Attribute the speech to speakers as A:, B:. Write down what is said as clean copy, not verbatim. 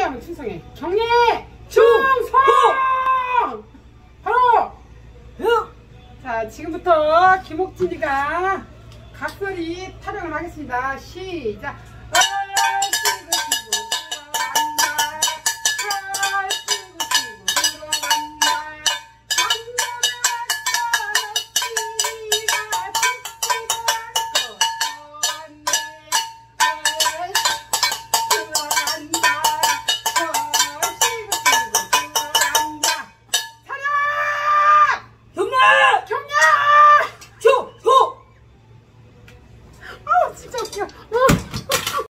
A: 충성하면 충성해. 경례 충성. 바로. 자, 지금부터 김옥진이가 각설이 타령을 하겠습니다. 시작.